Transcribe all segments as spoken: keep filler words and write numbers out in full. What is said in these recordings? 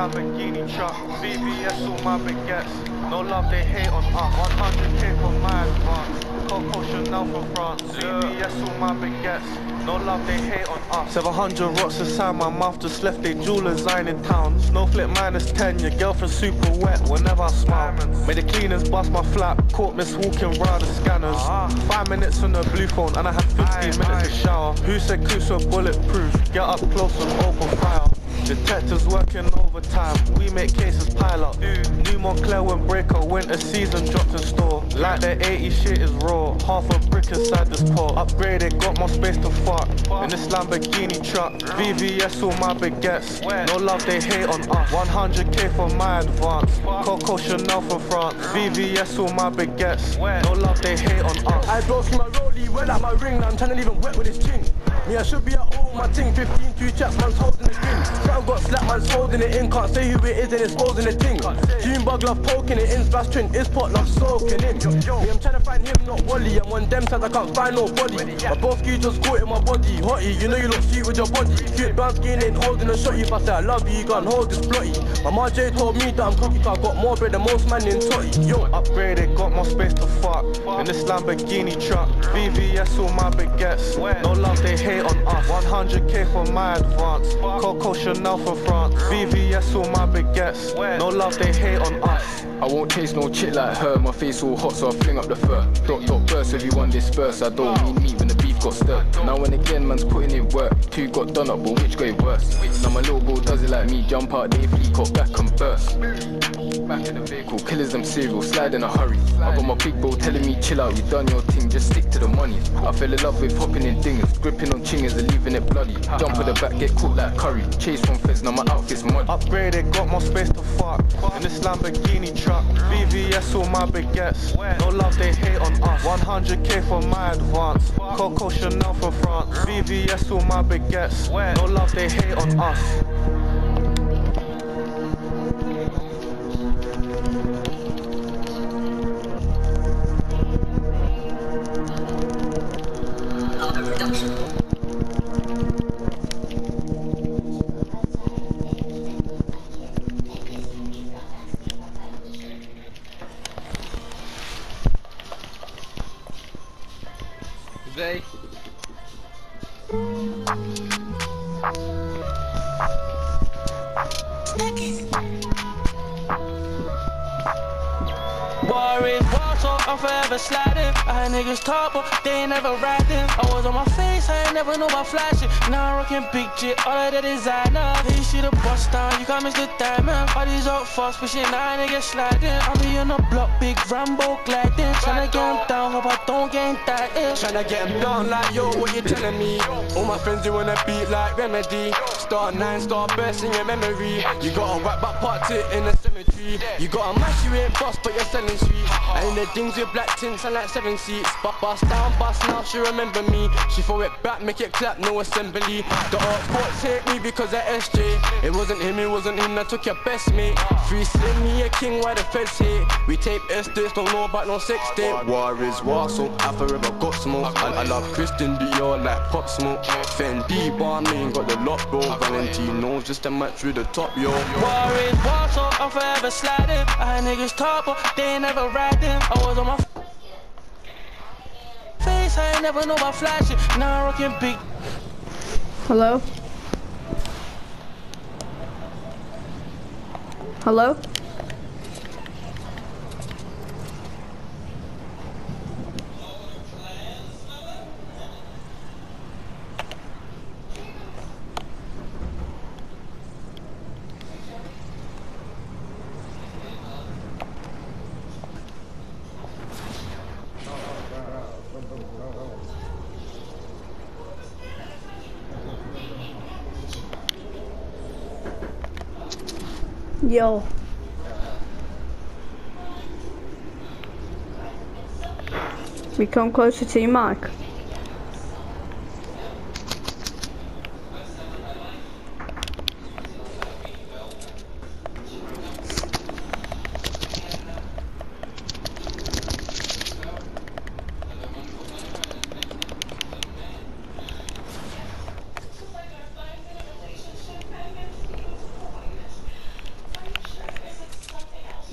Lamborghini truck, V V S all my baguettes. No love, they hate on us. one hundred K for my advance. Coco Chanel from France. V V S all my baguettes. No love, they hate on us. seven hundred rocks inside my mouth, just left they jewelers line in town. Snowflake minus ten, your girlfriend super wet whenever I smile. Made the cleaners bust my flap, caught miss walking round the scanners. Five minutes on the blue phone and I had fifteen minutes to shower. Who said coops were bulletproof? Get up close and open fire. Detectives working overtime, we make cases pile up. New Montclair when breaker, winter season dropped in store. Like the eighty shit is raw, half a brick inside this pot. Upgraded, got more space to fuck. In this Lamborghini truck, V V S all my baguettes. No love, they hate on us. one hundred K for my advance. Coco Chanel from France. V V S all my baguettes. No love, they hate on us. I broke through my rollie, well at my ring. Now I'm trying to leave him wet with his chin. Me, I should be at home, my ting. fifteen, two chaps, man's holding the green. Something got slapped, man's holding it in. Can't say who it is and exposing the ting. June bug love poking it in, splash twin, is pot love soaking in. Me, I'm trying to find him, not Wally. I'm on them sides, I can't find nobody. My both skis just caught in my body. Hottie, you know you look sweet with your body. Cute brown skin ain't holding a shot. If I say I love you, you can't hold this plotty. My Ma J told me that I'm cocky, cause I got more bread than most man in Totty. Yo, upgraded, got more space to fuck. In this Lamborghini truck, V V S all my baguettes. No love, they hate on us. one hundred K for my advance. Coco Chanel from France. V V S all my baguettes. No love, they hate on us. I won't chase no chick like her. My face all hot, so I fling up the fur. Dot dot burst if you want this verse. I don't mean meat when the beef got stirred. Now and again, man's putting in work. Two got done up, but which got it worse? Now my little bro does it like me. Jump out, they flee, got back and burst. Back in the vehicle, killers them serial, slide in a hurry. I got my big bro telling me chill out, you done your thing, just stick to the money. I fell in love with hopping in dingers, gripping on chingers and leaving it bloody. Jump with the back, get cooked like curry. Chase from feds, now my outfit's muddy. Upgraded, got more space to fuck. In this Lamborghini truck, V V S all my baguettes. No love, they hate on us. one hundred K for my advance. Coco Chanel from France. V V S all my baguettes. No love, they hate on us. They Worried, walk so I'm forever sliding. I had niggas talk, but they ain't never riding. I was on my face, I ain't never know about flashing. Now I'm rocking big shit, all of the designer. Hey, shit a bust down, you can't miss the diamond. All these up fast, pushing nine niggas sliding. I'm be on the block, big Rambo gliding. Tryna get him down, hope I don't get him dying. tryna get him down like yo, what you telling me? All my friends doing a beat like Remedy. Star nine, star bursting your memory. You gotta wipe back part it in the cemetery. You gotta mash, you ain't boss, but you're selling sweet. And the things with black tints and like seven seats. But bust down, bust now, she remember me. She throw it back, make it clap, no assembly. The art courts hate me because of S J. It wasn't him, it wasn't him that took your best mate. Free slim, he a king, why the feds hate? We tape estates, don't know about no sex tape. War is war, so I forever got smoke. I, I love Christian Dior like Pop Smoke. Fendi, Balmain, got the lot, bro. Valentino's just a match with the top, yo. Worried, walk so I'm forever sliding. I had niggas talk, but they ain't never riding. I was on my face, I ain't never know about flashing. Now I'm rocking big. Hello? Hello? Yo. We come closer to your mic.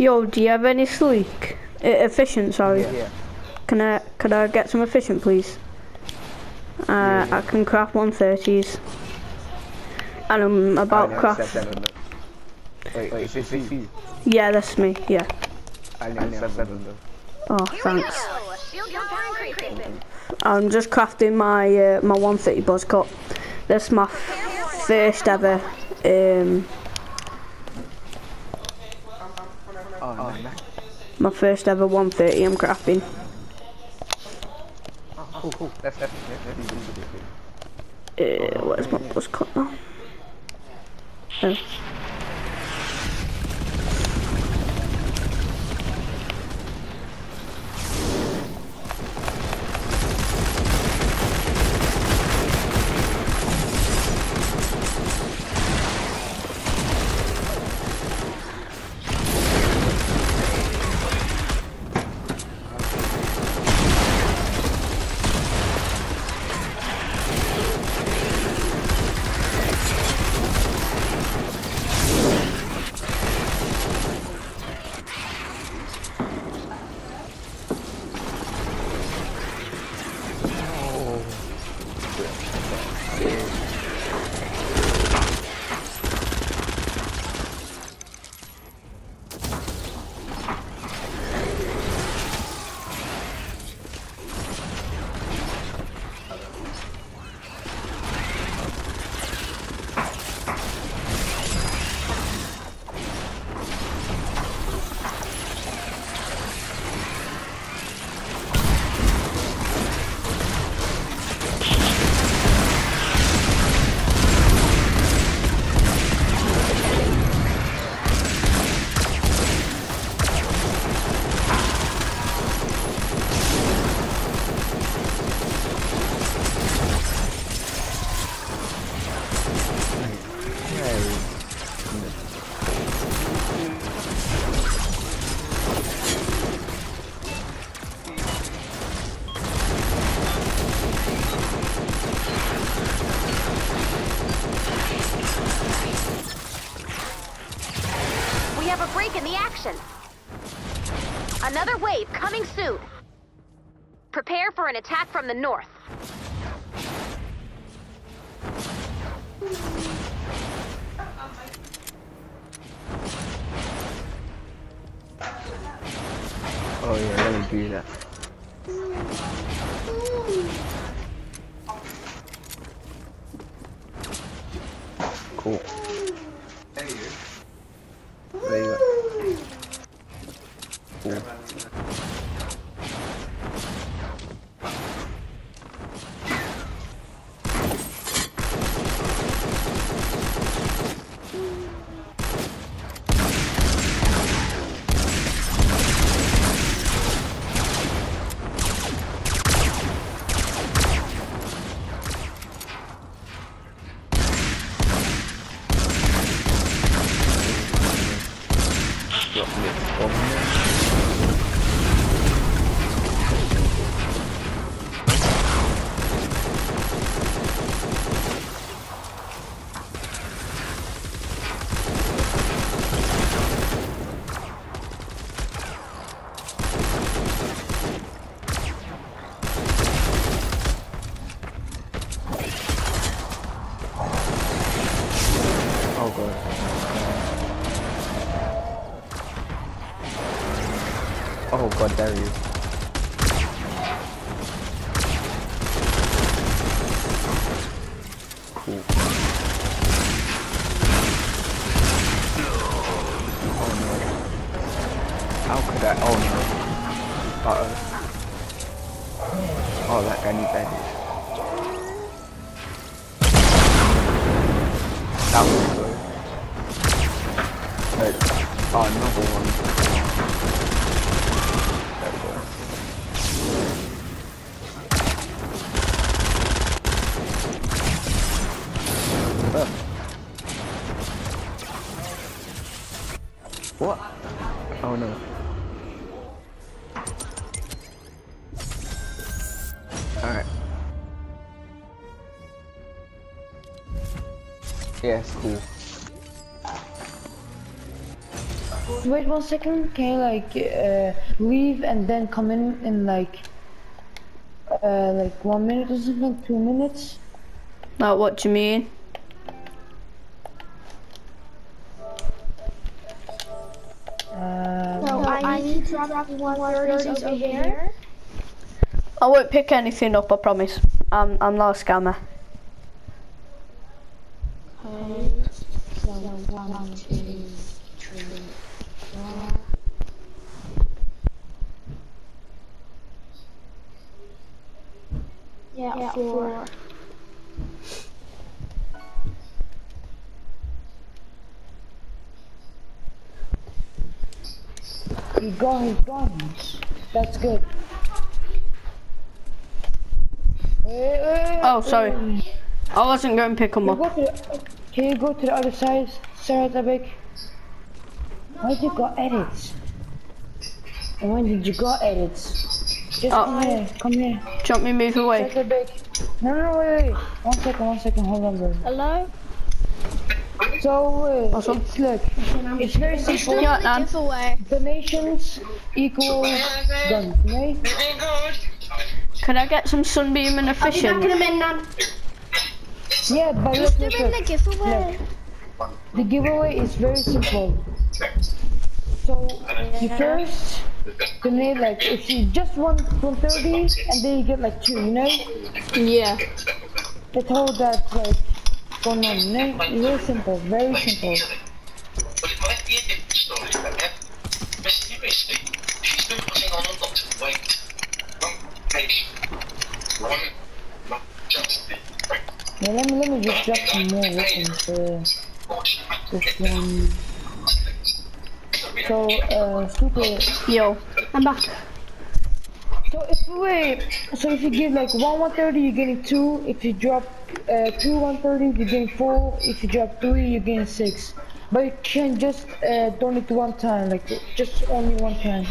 Yo, do you have any sleek? Uh, efficient, sorry. Yeah. yeah. Can I, could I get some efficient, please? Uh, yeah, yeah. I can craft one thirties. And I'm about to craft... Wait, wait, is this you? Yeah, that's me, yeah. I need seven. Oh, thanks. I'm just crafting my uh, my one thirty buzz cut. That's my first ever. Um, oh, nice. My first ever one thirty I'm crafting. Oh, cool, cool. That's that's Uh, where's my buzz cut now? Oh. In the action. Another wave coming soon. Prepare for an attack from the north. Oh yeah, let me do that. Cool. There you go. Cool. Oh god, there he is. Cool. Oh no. How could I? Oh no. Uh oh. Oh, that guy needs edges. That was good. Wait. Oh, another one. What? Oh no. Alright. Yeah, it's cool. wait one second. Can you like uh, leave and then come in in like uh, like one minute or something, two minutes? Like, what do you mean? Uh, So I need to drop one thirties over here. I won't pick anything up, I promise. I'm, I'm not a scammer. Okay. So one, two, three, four. Yeah, yeah four. four. He's gone, he's gone. That's good. Wait, wait, Oh, sorry. wait. I wasn't going to pick them Can you, up. go to the, can you go to the other side, Sarah Tabik? Why did you got edits? And when did you got edits? Just Oh. come here, come here. Do you want me to move away? Sarah Tabik. No, no, no, wait, wait. One second, one second, hold on, bro. Hello? So, uh, Awesome. it's, look, it's very simple. Yeah, Nan. Giveaway. Donations equals guns, right? Could I get some sunbeam and a I'll be back in a fishing? minute, Nan. Yeah, but Who's look, doing look, the look. giveaway? The giveaway is very simple. So you first donate like if you just want one thirty and then you get like two, you know? Yeah. That's how that's like going on, you know? Very simple, very simple. Yeah, let me let me just drop some more weapons for this one. So uh super Yo, I'm back. So if wait, so if you give like one one thirty, you're getting two. If you drop uh, two one thirty, you're getting four. If you drop three, you're getting six. But you can just uh, donate one time, like just only one time.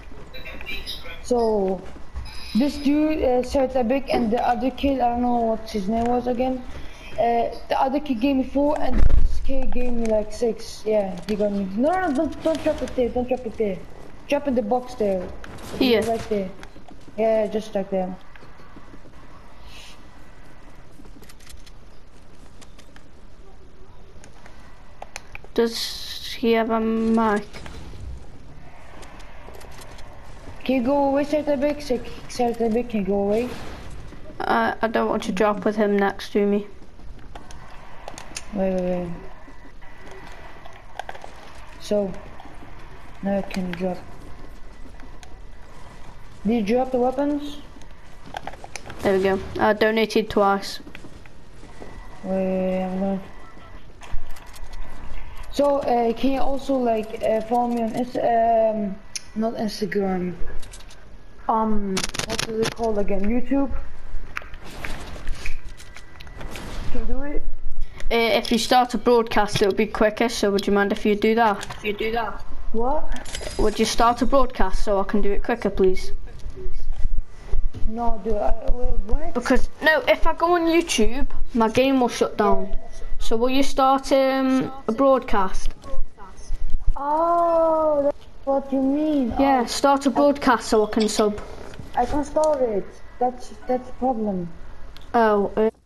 So this dude, uh, Sertabik, and the other kid, I don't know what his name was again. Uh, the other kid gave me four, and this kid gave me like six. Yeah, he got me. No, no, don't don't drop it there. Don't drop it there. Drop in the box there. Here. Right there. Yeah, just like that. Does he have a mic? Can you go away, Sertabik? Sertabik, can you go away? Uh, I don't want to drop with him next to me. Wait, wait, wait. So, now I can drop. Did you drop the weapons? There we go. I donated twice. Wait, I'm going. So, uh, can you also like uh, follow me on Insta um, not Instagram. Um, what is it called again? YouTube. Can you do it? Uh, if you start a broadcast, it'll be quicker. So would you mind if you do that? If you do that. What? Would you start a broadcast so I can do it quicker, please? No, dude. I, wait, what? Because no, if I go on YouTube, my game will shut down. So will you start um, a broadcast? Oh, that's what you mean. Yeah, Oh, start a broadcast so I can sub. I can start it. That's that's the problem. Oh. Uh,